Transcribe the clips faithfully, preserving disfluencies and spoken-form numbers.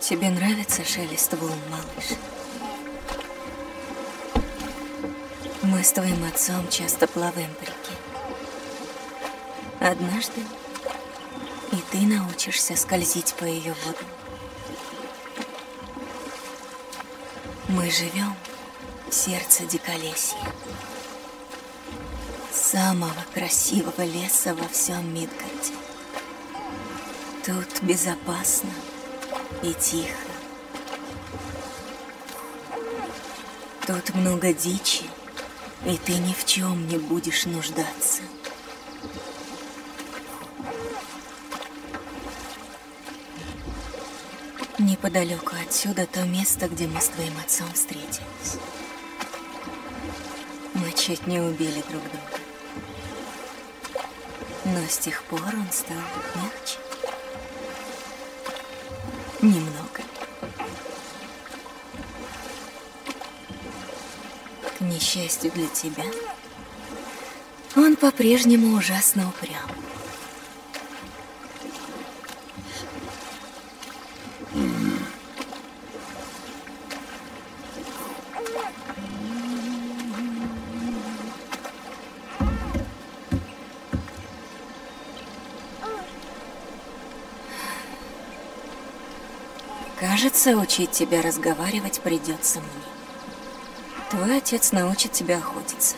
Тебе нравится шелест волн, малыш? Мы с твоим отцом часто плаваем по реке. Однажды и ты научишься скользить по ее водам. Мы живем в сердце Диколесья, самого красивого леса во всем Мидгарде. Тут безопасно и тихо. Тут много дичи, и ты ни в чем не будешь нуждаться. Неподалеку отсюда то место, где мы с твоим отцом встретились. Мы чуть не убили друг друга. Но с тех пор он стал мягче. Немного. К несчастью для тебя, он по-прежнему ужасно упрям. Кажется, учить тебя разговаривать придется мне. Твой отец научит тебя охотиться.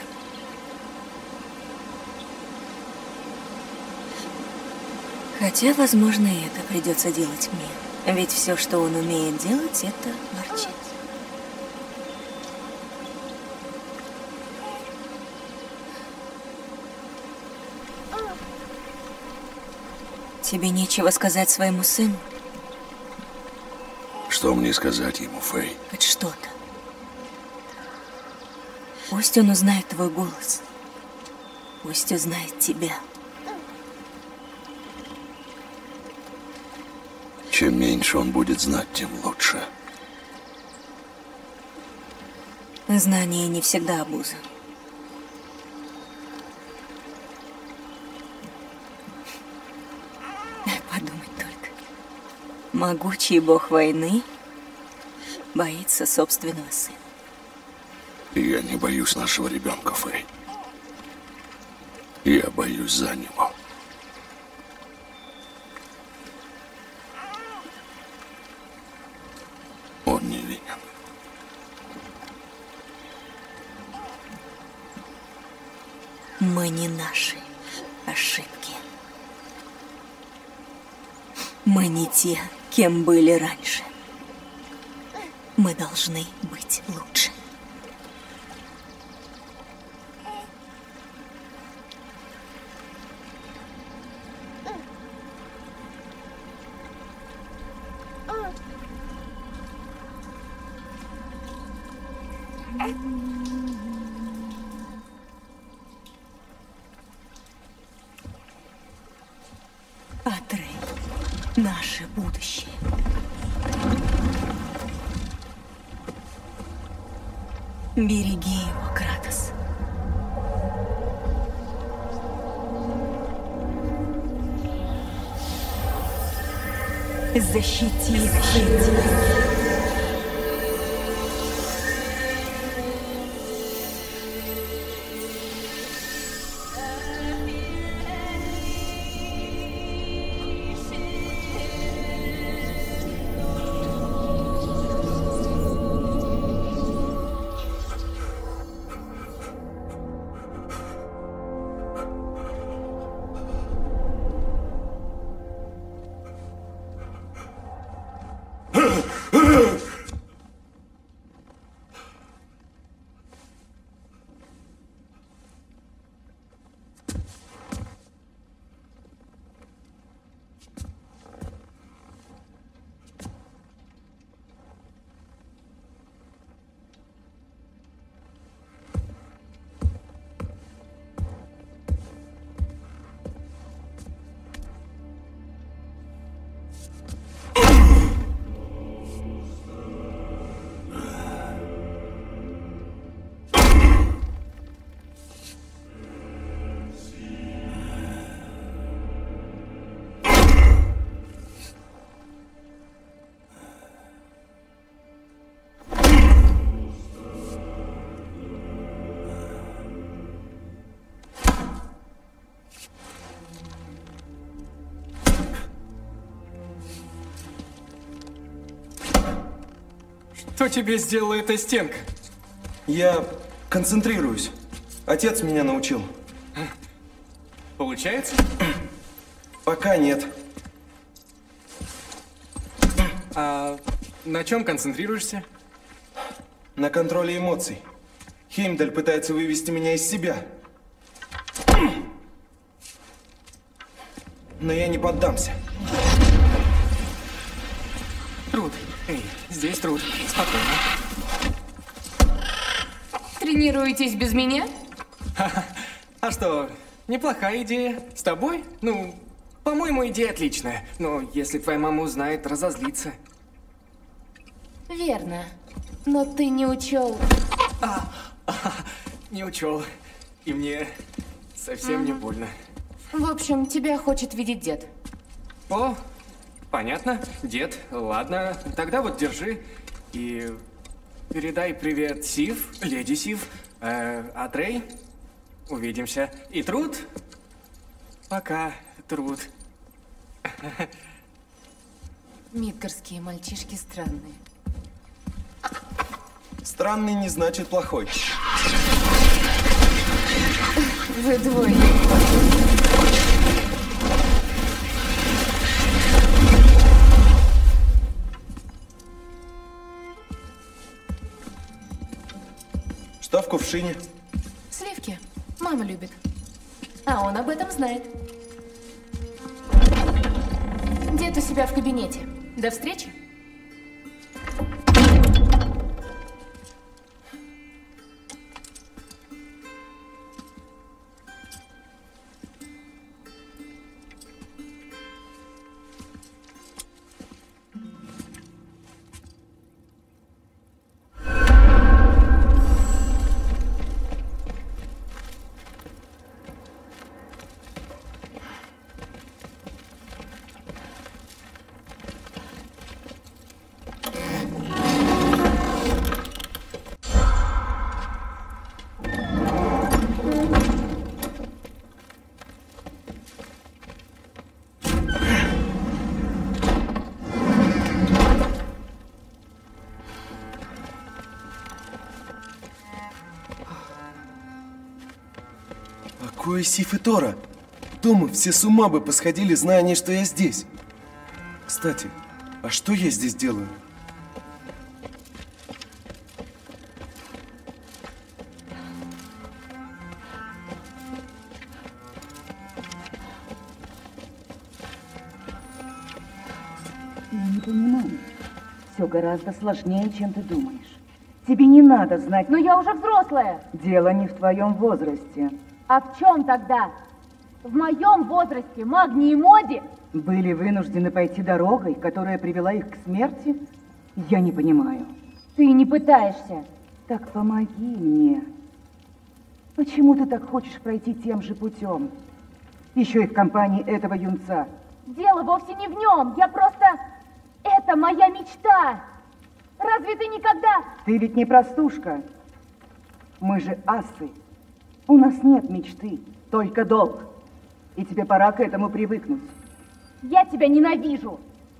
Хотя, возможно, и это придется делать мне. Ведь все, что он умеет делать, это ворчать. Тебе нечего сказать своему сыну? Что мне сказать ему, Фэй? Хоть что-то. Пусть он узнает твой голос. Пусть узнает тебя. Чем меньше он будет знать, тем лучше. Знание не всегда обуза. Подумать только. Могучий бог войны боится собственного сына. Я не боюсь нашего ребенка, Фэй. Я боюсь за него. Он не винен. Мы не наши ошибки. Мы не те, кем были раньше. Мы должны быть лучше. Атрей, наше будущее. Береги его, Кратос. Защити, защити. Huh? Кто тебе сделал эта стенка? Я концентрируюсь. Отец меня научил. Получается? Пока нет. А на чем концентрируешься? На контроле эмоций. Хеймдаль пытается вывести меня из себя. Но я не поддамся. Труд. Эй, здесь Труд. Спокойно. Тренируетесь без меня? А что, неплохая идея. С тобой? Ну, по-моему, идея отличная. Но если твоя мама узнает, разозлится. Верно. Но ты не учел. А, а, не учел. И мне совсем не больно. В общем, тебя хочет видеть дед. О, понятно. Дед, ладно. Тогда вот держи. И передай привет Сив, леди Сив, э, Атрей. Увидимся. И Труд? Пока, Труд. Мидгарские мальчишки странные. Странный не значит плохой. Вы двое. Что в кувшине? Сливки. Мама любит. А он об этом знает. Дед у себя в кабинете. До встречи. Покой Сиф и Тора. Дома все с ума бы посходили, зная они, что я здесь. Кстати, а что я здесь делаю? Я не понимаю. Все гораздо сложнее, чем ты думаешь. Тебе не надо знать... Но я уже взрослая. Дело не в твоем возрасте. А в чем тогда? В моем возрасте Магни и Моди Были вынуждены пойти дорогой, которая привела их к смерти? Я не понимаю. ты не пытаешься. Так помоги мне. Почему ты так хочешь пройти тем же путем? Еще и в компании этого юнца. Дело вовсе не в нем. Я просто... Это моя мечта. Разве ты никогда... Ты ведь не простушка. Мы же асы. У нас нет мечты, только долг. И тебе пора к этому привыкнуть. Я тебя ненавижу.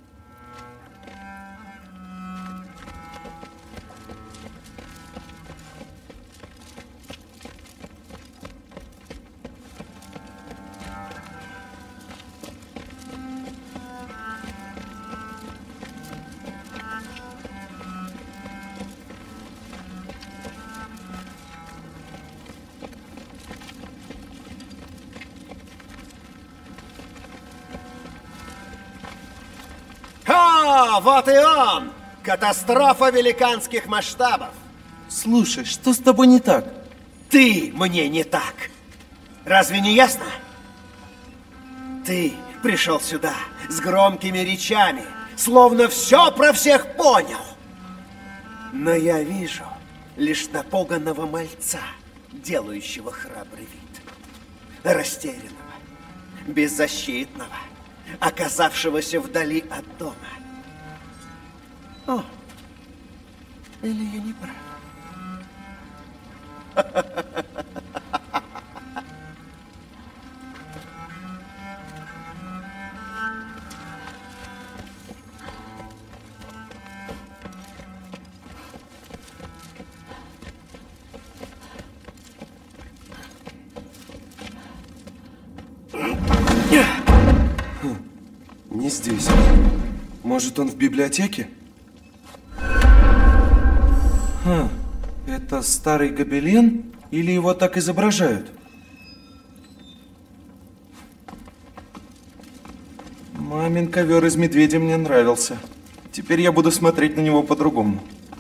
А, вот и он! Катастрофа великанских масштабов! Слушай, что с тобой не так? Ты мне не так! Разве не ясно? Ты пришел сюда с громкими речами, словно все про всех понял. Но я вижу лишь напуганного мальца, делающего храбрый вид. Растерянного, беззащитного, оказавшегося вдали от дома. О, или я не прав? Хм, не здесь. Может, он в библиотеке? Хм, это старый гобелен? Или его так изображают? Мамин ковер из медведя мне нравился. Теперь я буду смотреть на него по-другому.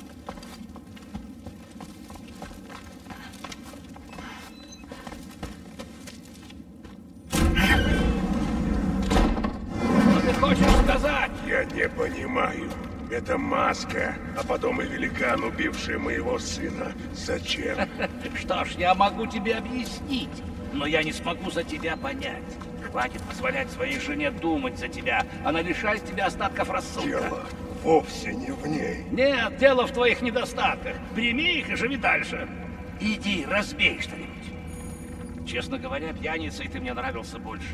Что ты хочешь сказать? Я не понимаю. Это маска, а потом и великан, убивший моего сына. Зачем? Что ж, я могу тебе объяснить, но я не смогу за тебя понять. Хватит позволять своей жене думать за тебя. Она лишает тебя остатков рассудка. Дело вовсе не в ней. Нет, дело в твоих недостатках. Прими их и живи дальше. Иди, разбей что-нибудь. Честно говоря, пьяницей ты мне нравился больше.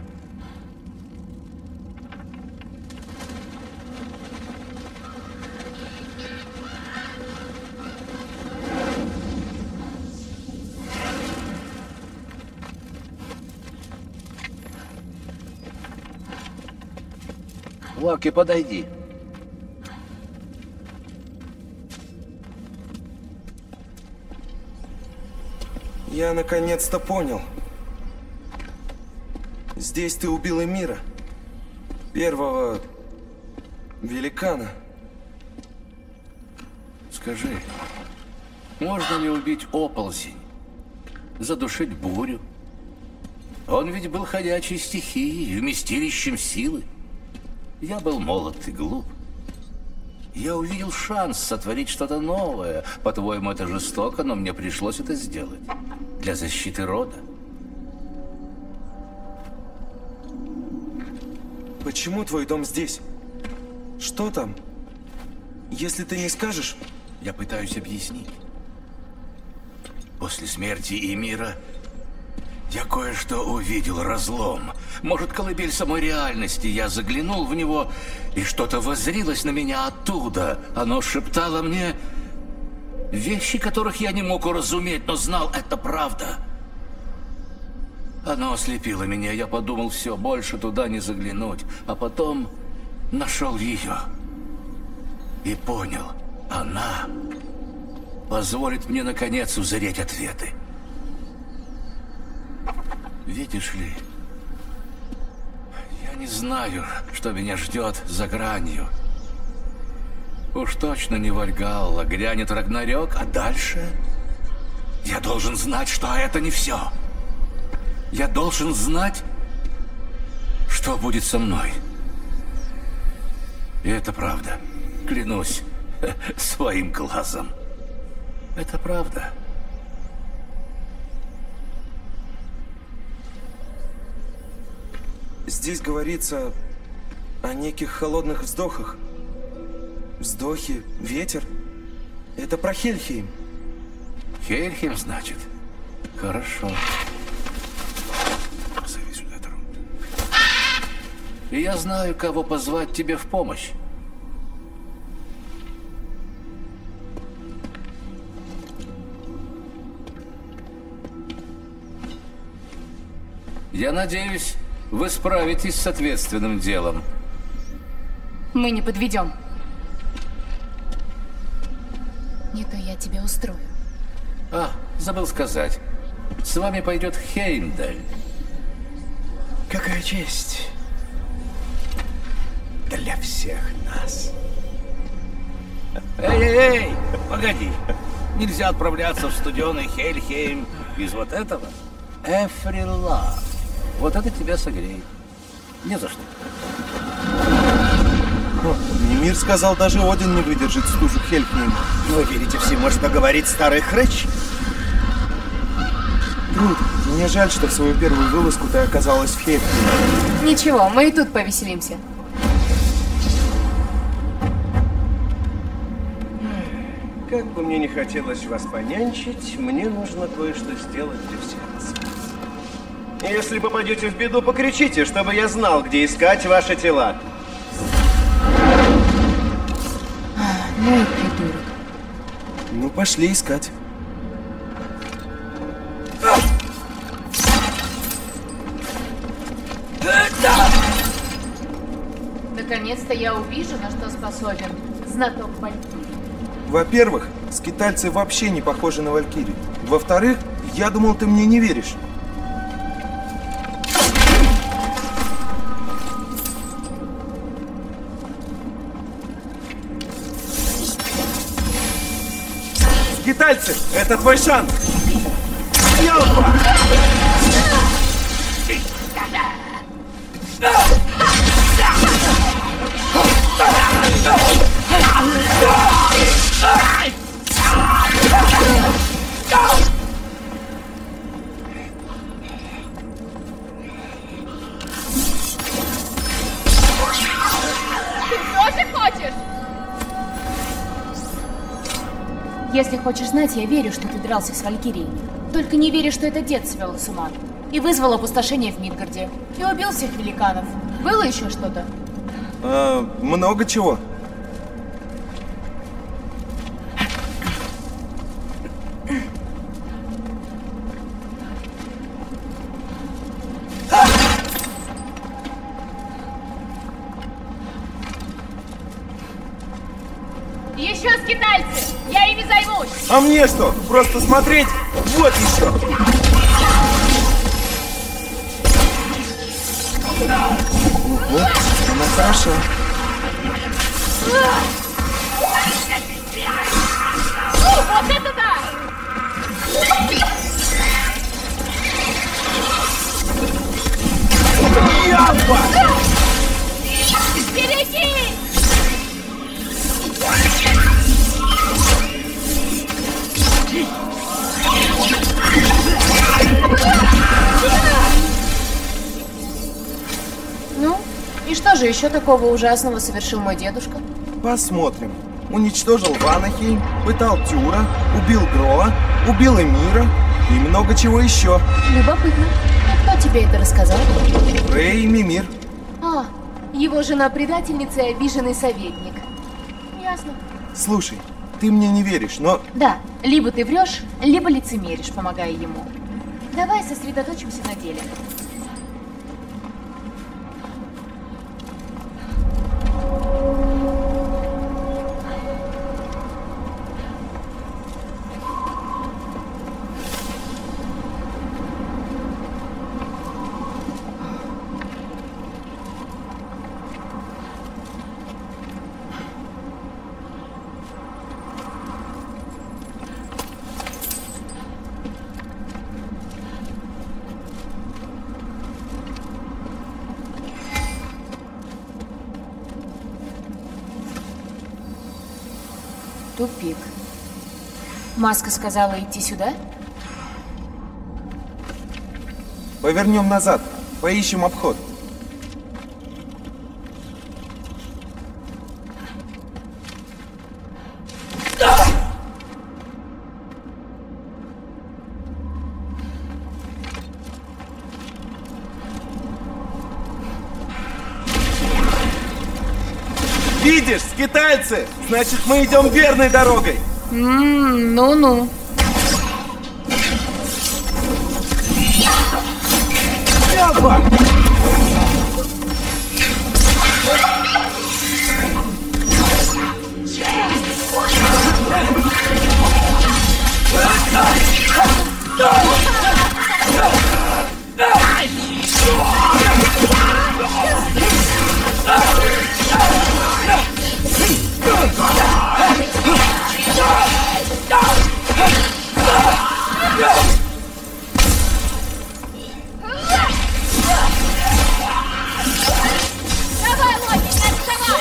Локи, подойди. Я наконец-то понял. Здесь ты убил Эмира, первого великана. Скажи, можно ли убить оползень, задушить бурю? Он ведь был ходячей стихией, вместилищем силы. Я был молод и глуп. Я увидел шанс сотворить что-то новое. По-твоему, это жестоко, но мне пришлось это сделать. Для защиты рода. Почему твой дом здесь? Что там? Если ты не скажешь... Я пытаюсь объяснить. После смерти Эмира я кое-что увидел, разлом. Может, колыбель самой реальности. Я заглянул в него, и что-то воззрилось на меня оттуда. Оно шептало мне вещи, которых я не мог уразуметь, но знал, это правда. Оно ослепило меня. Я подумал, все, больше туда не заглянуть. А потом нашел ее. И понял, она позволит мне, наконец, узреть ответы. Видишь ли, я не знаю, что меня ждет за гранью. Уж точно не Вальгалла, грянет Рагнарёк, а дальше я должен знать, что это не все. Я должен знать, что будет со мной. И это правда. Клянусь своим глазом. Это правда. Здесь говорится о неких холодных вздохах. Вздохи, ветер. Это про Хельхейм. Хельхейм, значит? Хорошо. Позови сюда Тру. И я знаю, кого позвать тебе в помощь. Я надеюсь, вы справитесь с ответственным делом. Мы не подведем. Не то я тебя устрою. А, забыл сказать. С вами пойдет Хеймдаль. Какая честь для всех нас. Эй, эй, эй, погоди. Нельзя отправляться в студеный Хельхейм из вот этого. Эфрила. Вот это тебя согреет. Не за что. Мимир сказал, даже Один не выдержит стужу Хельхейма. Вы верите всему, что говорит старый хрыч? Труд, мне жаль, что в свою первую вылазку ты оказалась в Хельхейме. Ничего, мы и тут повеселимся. Как бы мне не хотелось вас понянчить, мне нужно кое-что сделать для всех нас. Если попадете в беду, покричите, чтобы я знал, где искать ваши тела. Ну и придурок. Ну, пошли искать. Наконец-то я увижу, на что способен знаток Валькирии. Во-первых, скитальцы вообще не похожи на Валькирий. Во-вторых, я думал, ты мне не веришь. Скитальцы, это твой шанс! Ялпа! Тоже хочешь? Если хочешь знать, я верю, что ты дрался с Валькирией. Только не верю, что это дед свел их с ума. И вызвал опустошение в Мидгарде. И убил всех великанов. Было еще что-то? А, много чего. Еще скитальцы! Я ими займусь! А мне что? Просто смотреть? Вот еще! Ого, она хороша. Вот это да! Ялпа! Берегись! Ну, и что же еще такого ужасного совершил мой дедушка? Посмотрим. Уничтожил Ванахейм, пытал Тюра, убил Гроа, убил Эмира и много чего еще. Любопытно. А кто тебе это рассказал? Рэй и Мимир. А, его жена-предательница и обиженный советник. Ясно. Слушай, ты мне не веришь, но... Да, либо ты врешь, либо лицемеришь, помогая ему. Давай сосредоточимся на деле. Тупик. Маска сказала идти сюда? Повернем назад, поищем обход. Видишь, скитальцы! Значит, мы идем верной дорогой! Ммм, ну-ну. Ялпа! Давай, Локи, не отставай!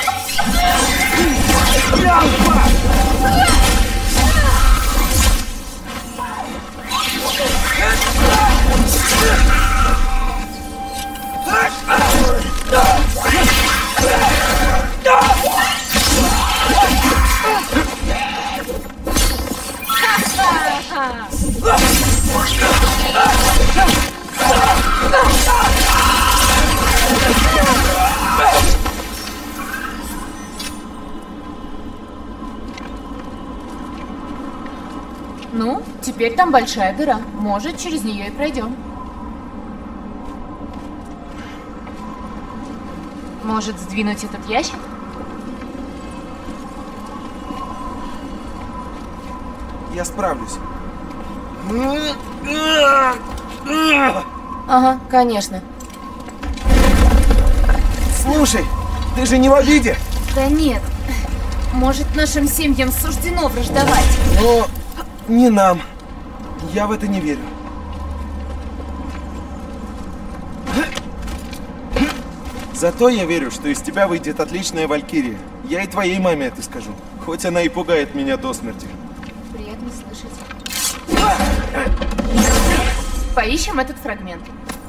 Ну, теперь там большая дыра. Может, через нее и пройдем. Может, сдвинуть этот ящик? Я справлюсь. Ага, конечно. Слушай, ты же не в обиде? Да нет. Может, нашим семьям суждено враждовать? Но не нам. Я в это не верю. Зато я верю, что из тебя выйдет отличная валькирия. Я и твоей маме это скажу. Хоть она и пугает меня до смерти. Приятно слышать. Поищем этот фрагмент.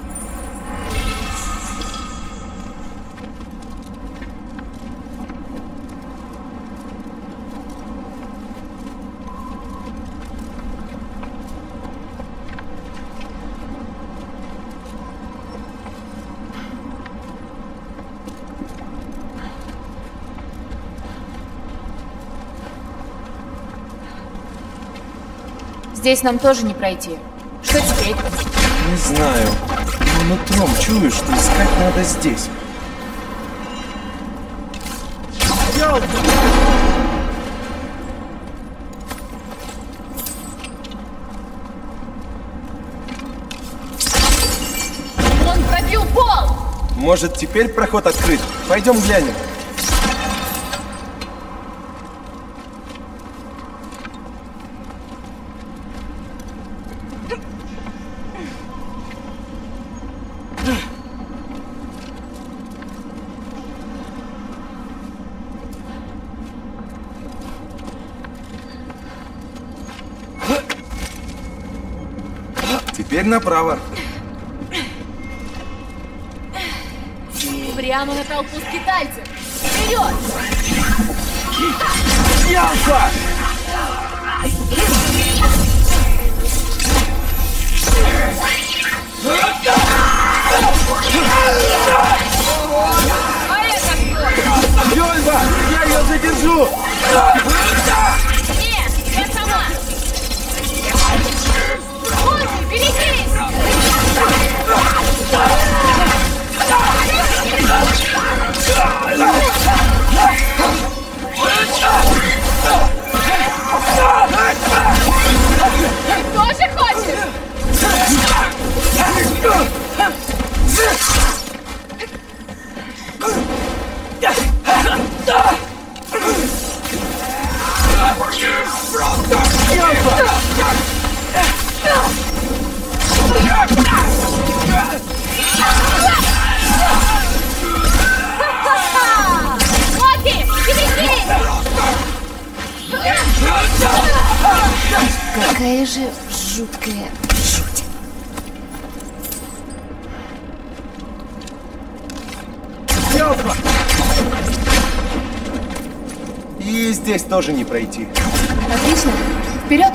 Здесь нам тоже не пройти. Что теперь? Не знаю. Но нутром чую, что искать надо здесь. Он пробил пол! Может, теперь проход открыт? Пойдем глянем. Теперь направо. Прямо на толпу скитальцев. Вперед! Ялфа! А это кто? Йольва! Я ее задержу! Нет, я сама! Лучше, берегись! Ты тоже хочешь? Локи, берегись! Какая же жуткая жуть. Ялфа! И здесь тоже не пройти. Отлично. Вперед!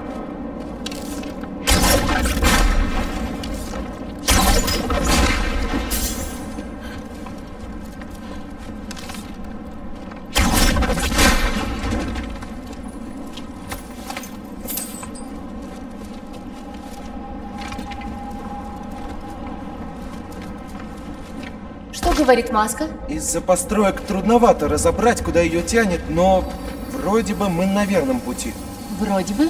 Что говорит Маска? Из-за построек трудновато разобрать, куда ее тянет, но вроде бы мы на верном пути. Вроде бы.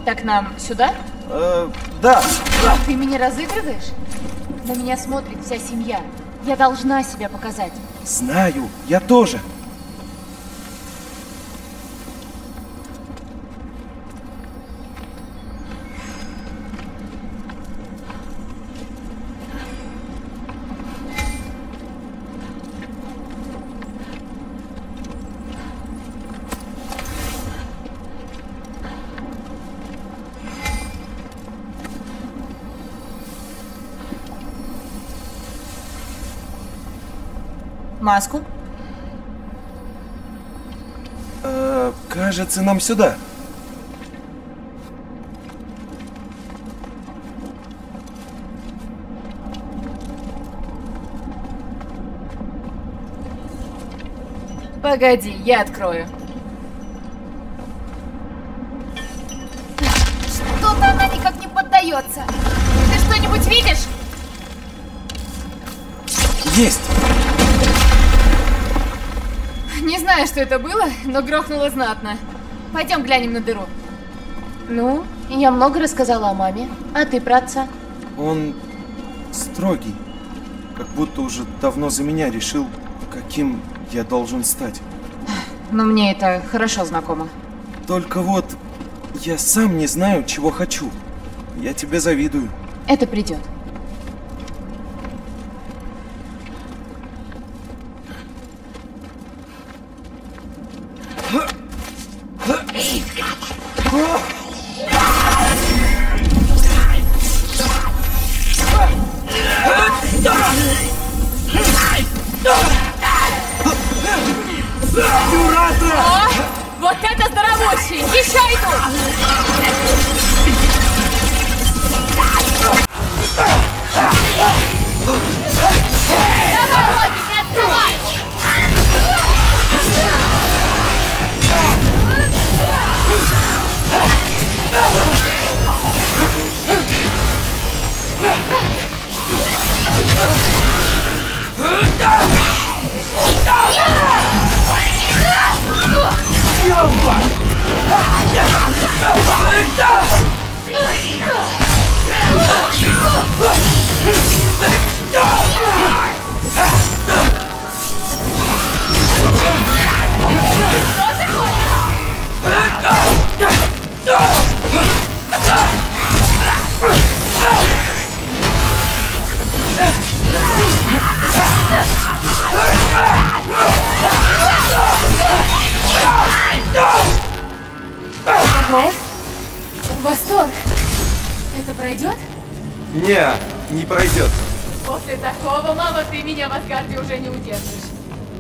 Так нам сюда? Э, да. Ты меня разыгрываешь? На меня смотрит вся семья. Я должна себя показать. Знаю, я тоже. Маску? Э, кажется, нам сюда. Погоди, я открою. Что-то она никак не поддается. Ты что-нибудь видишь? Есть! Не знаю, что это было, но грохнуло знатно. Пойдем глянем на дыру. Ну, я много рассказала о маме. А ты про отца? Он строгий. Как будто уже давно за меня решил, каким я должен стать. Но мне это хорошо знакомо. Только вот я сам не знаю, чего хочу. Я тебе завидую. Это придет. О, вот это здоровущий! Еще иду! Давай, Локи, не отставай! Ого! Восторг! Это пройдет? Не, не пройдет. После такого, мама, ты меня в Асгарде уже не удержишь.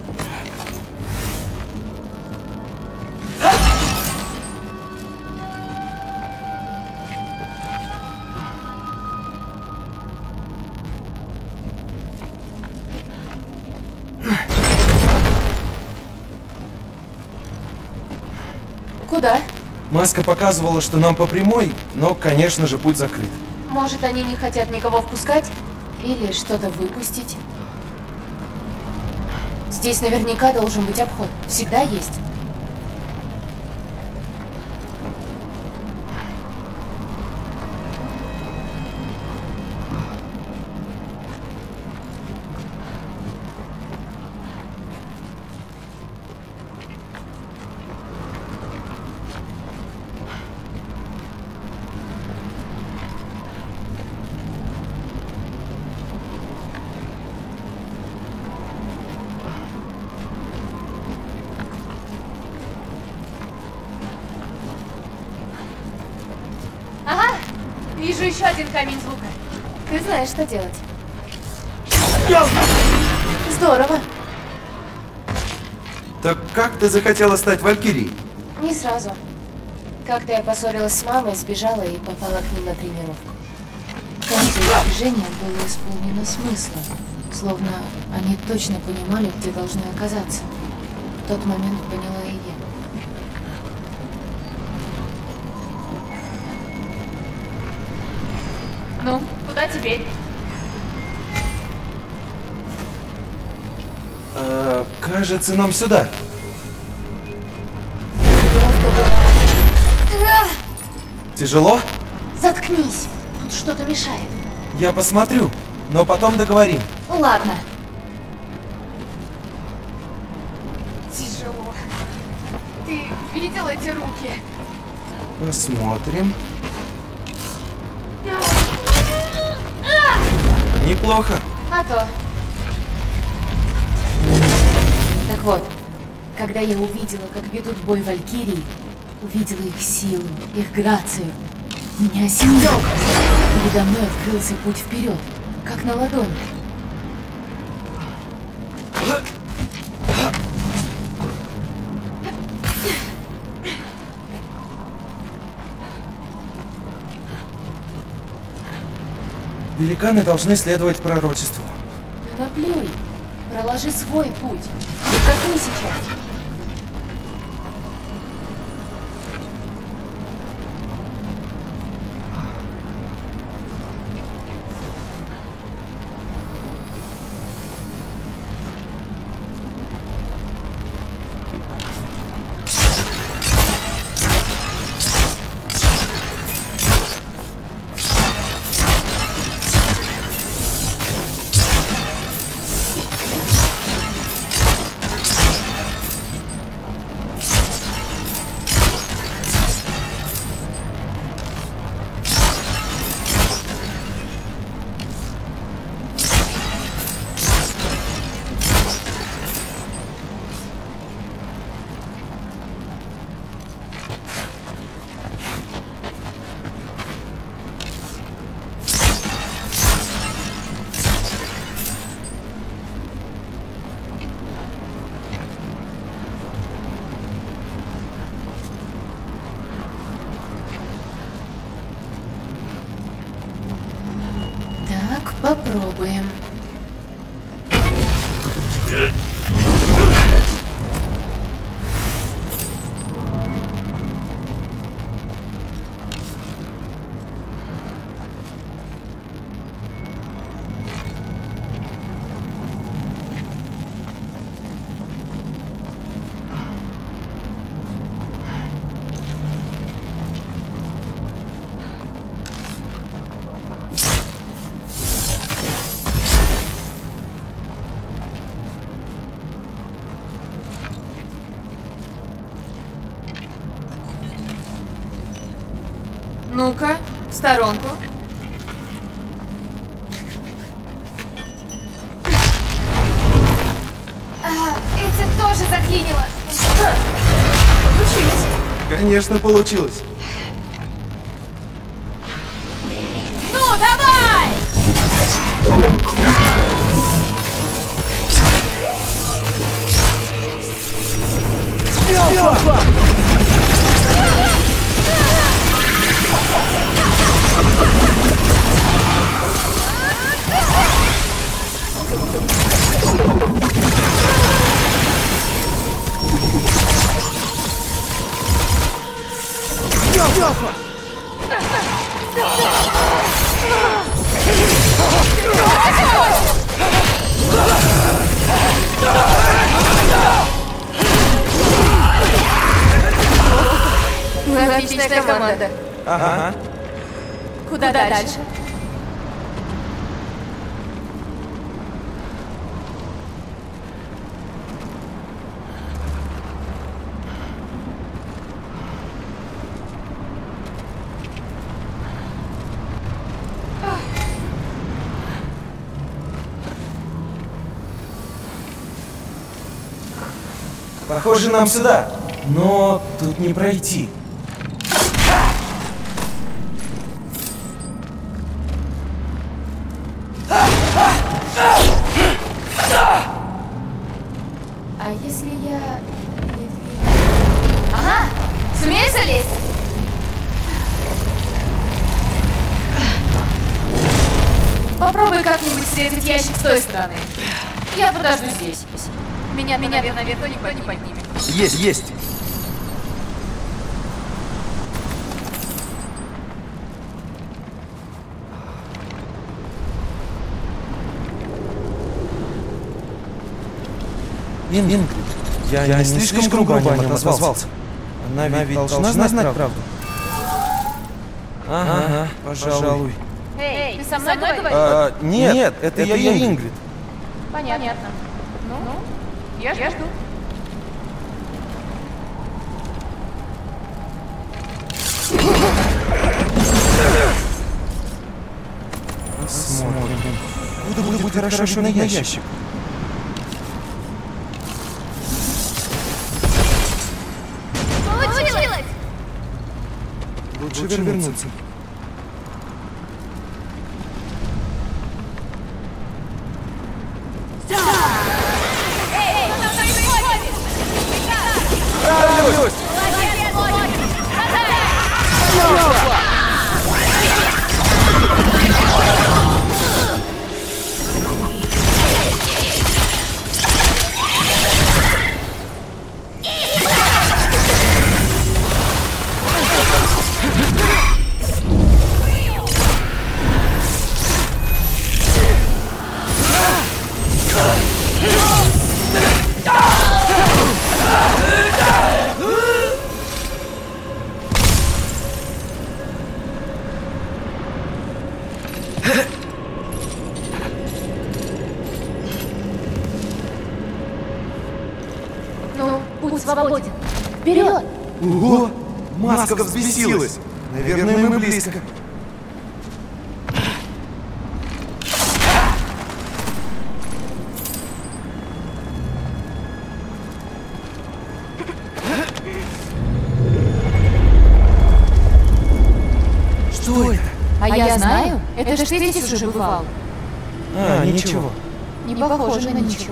Куда? Маска показывала, что нам по прямой, но, конечно же, путь закрыт. Может, они не хотят никого впускать? Или что-то выпустить? Здесь наверняка должен быть обход. Всегда есть. Ага, вижу еще один камень звука. Ты знаешь, что делать. Здорово. Так как ты захотела стать Валькирией? Не сразу. Как-то я поссорилась с мамой, сбежала и попала к ним на тренировку. Каждое движение было исполнено смыслом, словно они точно понимали, где должны оказаться. В тот момент поняла и я. Ну, куда теперь? Э, кажется, нам сюда. Тяжело? Заткнись. Тут что-то мешает. Я посмотрю, но потом договорим. Ну ладно. Тяжело. Ты видел эти руки? Посмотрим. Неплохо. А то. Так вот, когда я увидела, как ведут бой валькирии, увидела их силу, их грацию, меня осенило. Передо мной открылся путь вперед, как на ладони. Великаны должны следовать пророчеству. Наплюй. Проложи свой путь. Как мы сейчас. Попробуем. Ну-ка, в сторонку. А, эти тоже заклинило. Получилось. Конечно, получилось. Ну, давай! Отличная команда. Ага. Куда дальше? Похоже, нам сюда. Но тут не пройти. А если я... Ага! Сумеешь залезть? Попробуй как-нибудь срезать ящик с той стороны. Я подожду здесь. Меня, меня, наверное, никто не поднимет. Есть, есть. Ингрид, я, я не слишком, слишком грубо о нем отозвался. Она ведь, Она ведь должна, должна знать правду. правду. Ага, пожалуй. Эй, ты со мной говоришь? А, нет, нет, это, это я Ингрид. Понятно. Ну, я жду. Посмотрим. Куда будет, будет хорошо видно ящик? ящик? Получилось! Лучше, Лучше вернуться. вернуться. Эй, что происходит? Справлюсь! Молодец, Логик! Ну, путь свободен. Вперед! Ого! Маска взбесилась! Наверное, мы близко. Что это? А, а я, я знаю, это, это ж ты здесь уже бывал. А, ничего. Не похоже на ничего.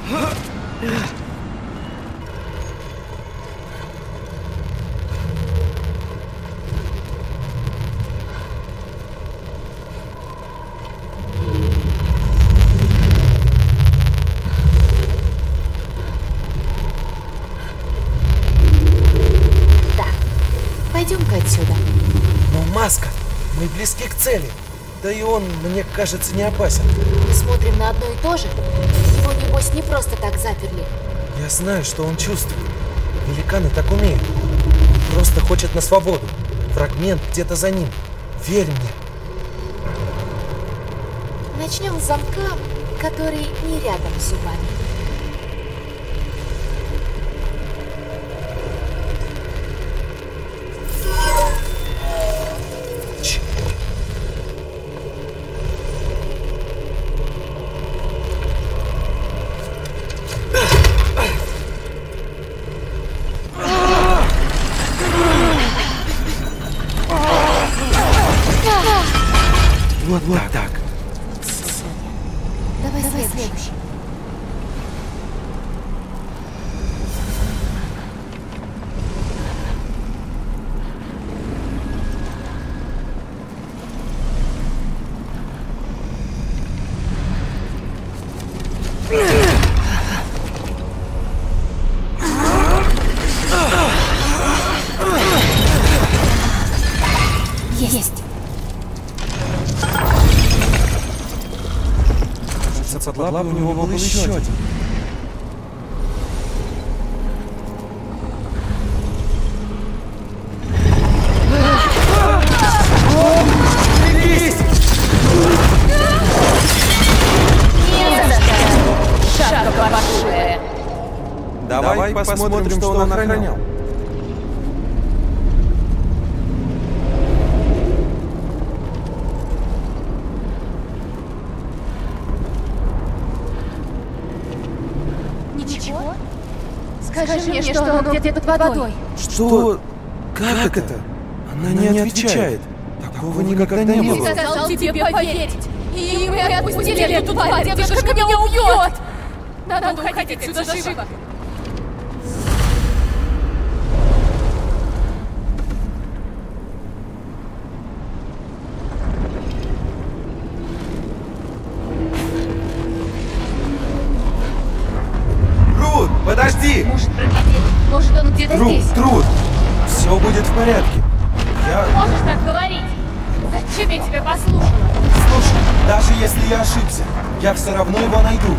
Пойдем-ка отсюда. Но Маска, мы близки к цели. Да и он, мне кажется, не опасен. Мы смотрим на одно и то же. Его, небось, не просто так заперли. Я знаю, что он чувствует. Великаны так умеют. Он просто хочет на свободу. Фрагмент где-то за ним. Верь мне. Начнем с замка, который не рядом с зубами. Вот, вот так. Давай, Давай следующий. Есть. Под лапой у него был еще один. Давай, Давай посмотрим, посмотрим, что он охранял. Ничего? Скажи, Скажи мне, что он где-то под водой. Что? Как, как это? Она, Она не отвечает. Такого никогда не было. Я сказал тебе поверить. И мы отпустили эту тварь. Девушка меня убьет. Надо уходить отсюда живо. Труд, подожди! Может, Может он где-то Труд, здесь? Труд! Все будет в порядке. Я... Можешь так говорить? Зачем я тебя послушала? Слушай, даже если я ошибся, я все равно его найду.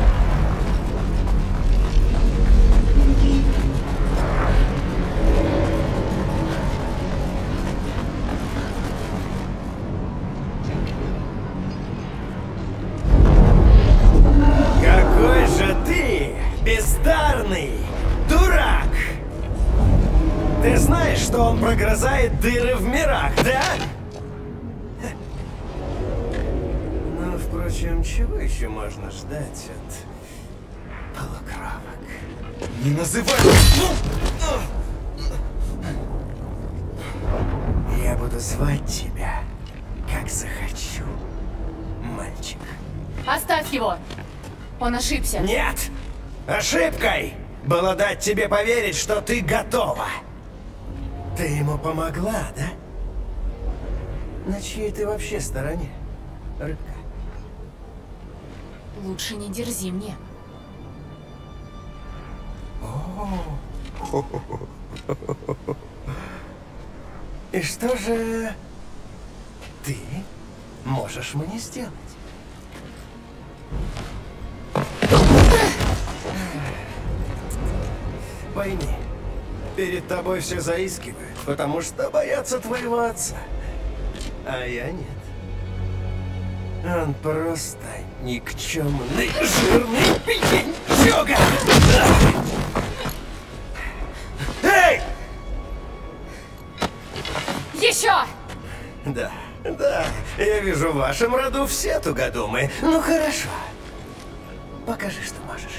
загрызает дыры в мирах, да? Ну, впрочем, чего еще можно ждать от полукровок? Не называй! Я буду звать тебя, как захочу, мальчик. Оставь его! Он ошибся. Нет! Ошибкой было дать тебе поверить, что ты готова. Ты ему помогла, да? На чьей ты вообще стороне, рыбка? Лучше не дерзи мне. И что же ты можешь мне сделать? Пойми, перед тобой все заискивают, потому что боятся твоего отца. А я нет. Он просто никчемный, жирный пьянчуга! Эй! Еще! Да, да, я вижу, в вашем роду все тугодумы. Ну хорошо. Покажи, что можешь.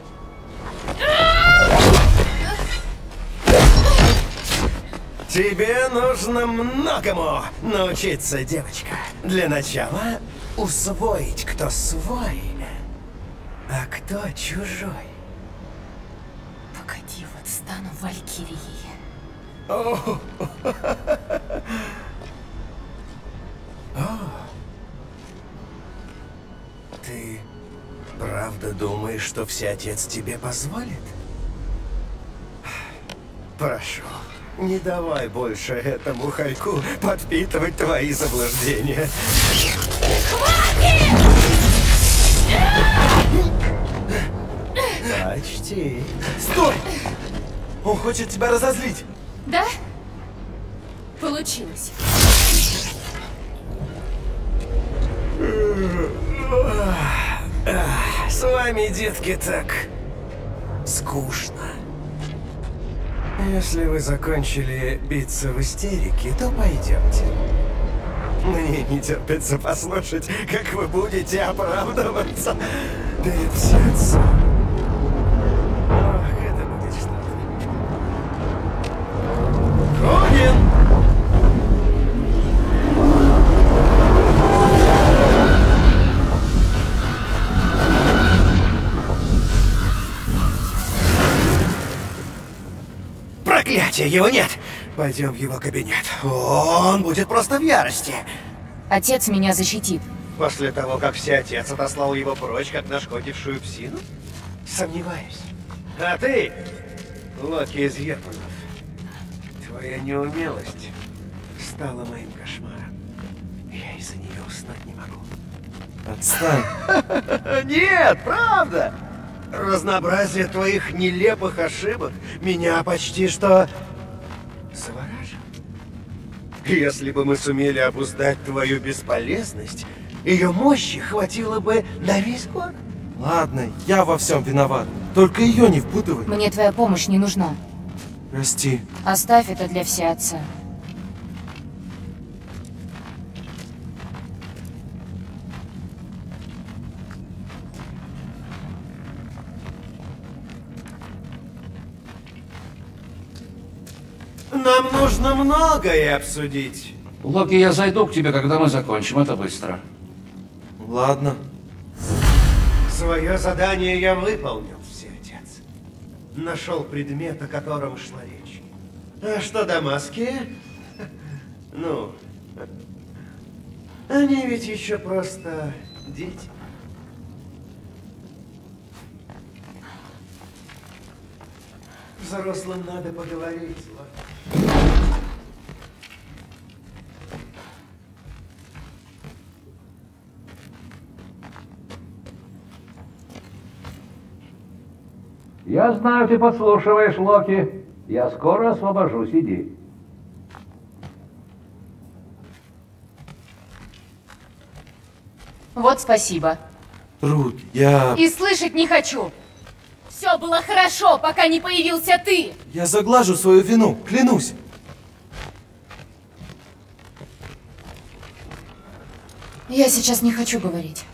Тебе нужно многому научиться, девочка. Для начала усвоить, кто свой, а кто чужой. Погоди, вот стану Валькирией. О, О. Ты правда думаешь, что всеотец тебе позволит? Прошу, не давай больше этому хорьку подпитывать твои заблуждения. Хватит! Почти. Стой! Он хочет тебя разозлить. Да? Получилось. С вами, детки, так скучно. Если вы закончили биться в истерике, то пойдемте. Мне не терпится послушать, как вы будете оправдываться перед всеотцом. Ох, это будет что-то. Ронин! Проклятие, его нет! Пойдем в его кабинет. Он будет просто в ярости. Отец меня защитит. После того, как всеотец отослал его прочь, как нашкодившую псину? Сомневаюсь. А ты, Локи из Епанов, твоя неумелость стала моим кошмаром. Я из-за нее уснуть не могу. Отстань. Нет, правда! Разнообразие твоих нелепых ошибок меня почти что завораживает. Если бы мы сумели обуздать твою бесполезность, ее мощи хватило бы на весь город. Ладно, я во всем виноват. Только ее не впутывай. Мне твоя помощь не нужна. Прости. Оставь это для всеотца. Нам нужно многое обсудить. Локи, я зайду к тебе, когда мы закончим. Это быстро. Ладно. Свое задание я выполнил, всеотец. Нашел предмет, о котором шла речь. А что до маски? Ну, они ведь еще просто дети. Взрослым надо поговорить, Локи. Я знаю, ты подслушиваешь, Локи. Я скоро освобожусь, иди. Вот спасибо. Рут, я... И слышать не хочу. Все было хорошо, пока не появился ты. Я заглажу свою вину, клянусь. Я сейчас не хочу говорить.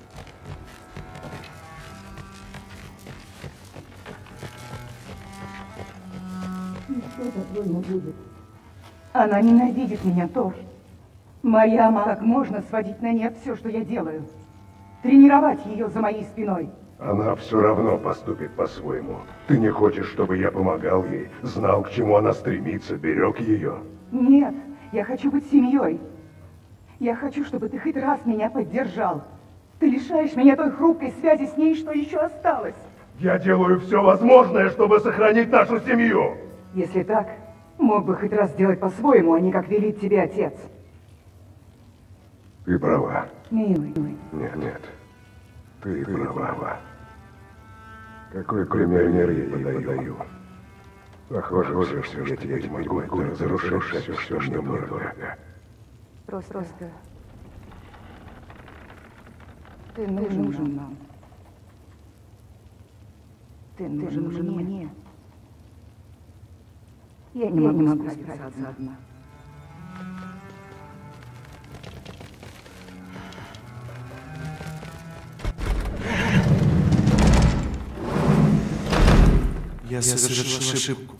Что по-твоему будет? Она ненавидит меня тоже. Моя мама, как можно сводить на нет все, что я делаю? Тренировать ее за моей спиной. Она все равно поступит по-своему. Ты не хочешь, чтобы я помогал ей, знал, к чему она стремится, берег ее? Нет, я хочу быть семьей. Я хочу, чтобы ты хоть раз меня поддержал. Ты лишаешь меня той хрупкой связи с ней, что еще осталось. Я делаю все возможное, чтобы сохранить нашу семью. Если так, мог бы хоть раз сделать по-своему, а не как велит тебе отец. Ты права. Милый. Нет, нет. Ты, ты права. Какой пример я ей подаю? Похоже, что я тебе не могу это разрушать все, что мне дорого. Просто, просто... Ты нужен, нужен нам. Ты нужен, ты нужен мне. мне. Я не я могу, могу справиться одна. Я совершил ошибку.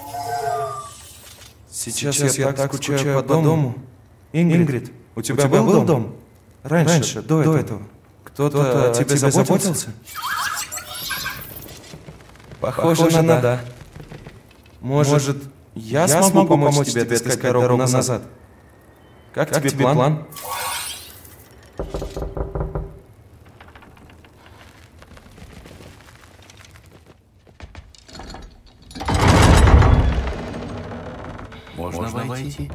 Сейчас, Сейчас я, я так скучаю, скучаю по дому. Ингрид, Ингрид у тебя, у тебя был, был дом? Раньше, Раньше до, до этого. Кто-то Кто о тебе заботился? заботился? Похоже, Похоже на да. Может, Может я, я смогу помочь, помочь тебе отыскать дорогу назад? назад? Как, как тебе, тебе план? план? Можно, Можно войти?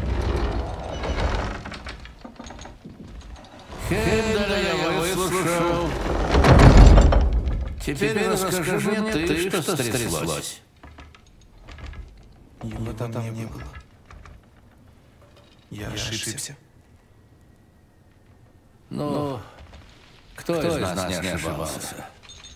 Хенделя я выслушал. Теперь, Теперь расскажи мне ты, ты что стряслось. Его там, там не было. Я, я ошибся. ошибся. Ну, кто, кто из нас, нас не ошибался? ошибался?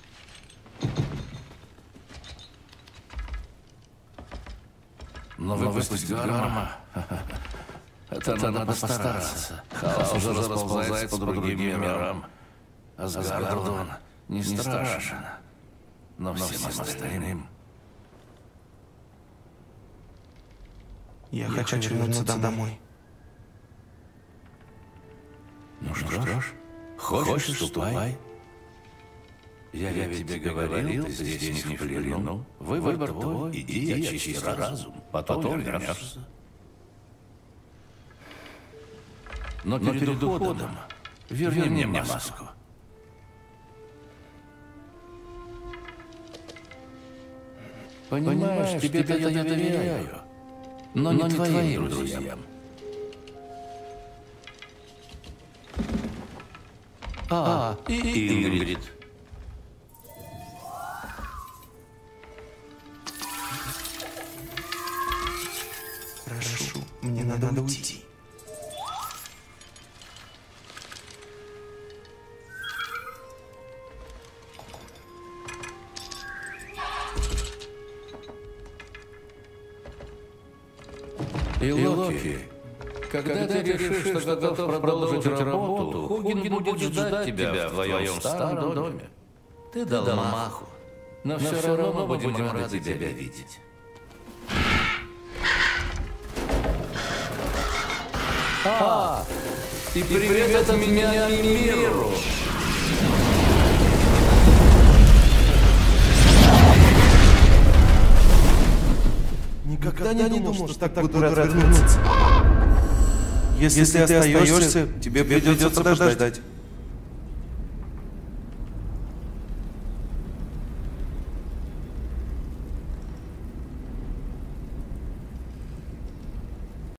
Но выпустить Гарма... Это, Это надо постараться. Хаос уже расползается по другим мирам. Асгарду он не страшен. Но, но всем остальным... Я, Я хочу, хочу вернуться домой. Ну что ж, хочешь, ступай. Я, Я ведь тебе говорил, ты здесь не в плену. Выбор твой, иди, очисти разум, потом вернешься. Но перед, Но перед уходом верни, верни мне маску. Понимаешь, тебе-то я доверяю, но, но не твоим друзьям. А, и Ингрид. Прошу, мне надо, надо уйти. И Локи, когда, когда ты решишь, что готов продолжить работу, Хугин будет ждать тебя в твоем старом доме. Ты дал маху, но, но все равно мы будем рады тебя видеть. А, и привет от меня миру! Никогда не думал, что, что так буду рад вернуться. Если, Если ты остаешься, тебе придется подождать.